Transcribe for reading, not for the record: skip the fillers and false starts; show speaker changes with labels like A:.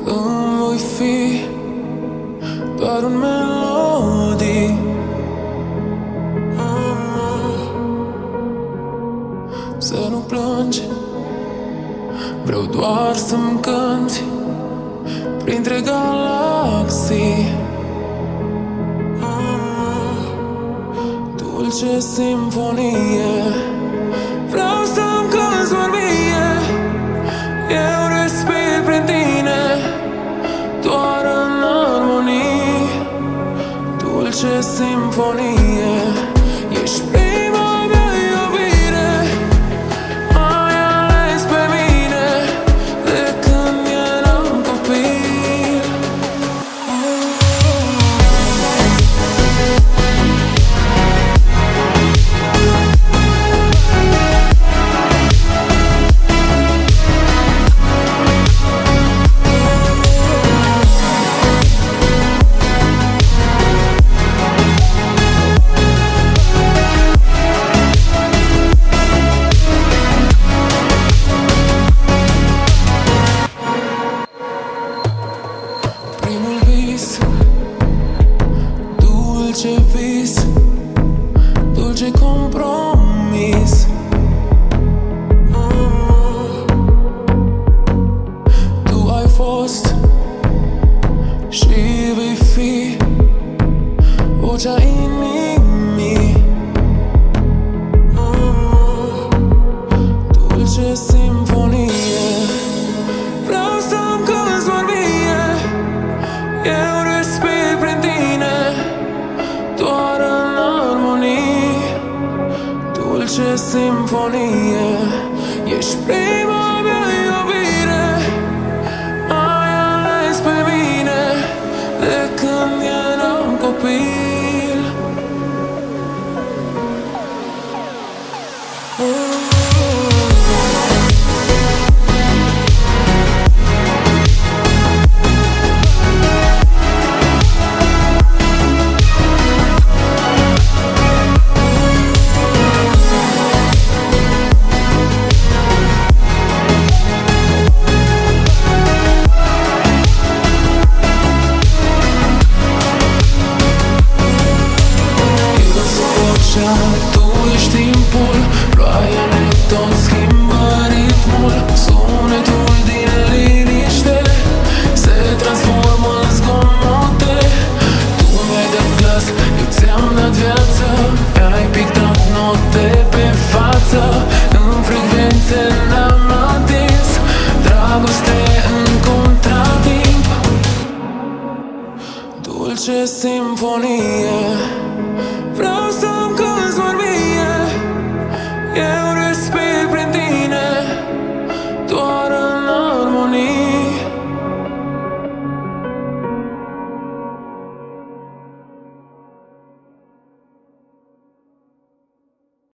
A: Când voi fi doar un melodii, să nu plângi, vreau doar să-mi cânti printre galaxii. Dulce simfonie, vreau să-mi cânti doar mie. Eu respir prin tine, doar în armonii. Dulce simfonie, ești prima mea iubire. Ai ales pe mine de când eram copil. Primul vis, dulce vis, dulce compromis. Tu ai fost și vei fi vocea inimii. Dulce simfonie, vreau să-mi cânti doar mie. Eu respir prin tine, doar în armonii. Dulce simfonie, ești prima mea iubire. Ai ales pe mine de când eram copil. Tu ești timpul, ploaia ne tot schimbă ritmul. Sunetul din liniște se transformă în zgomote. Tu mi-ai dat glas, eu ți-am dat viață. Mi-ai pictat note pe față. În frecvențe n-am atins, dragoste în contratimp. Dulce simfonie, vreau să-mi cânti doar mie. Eu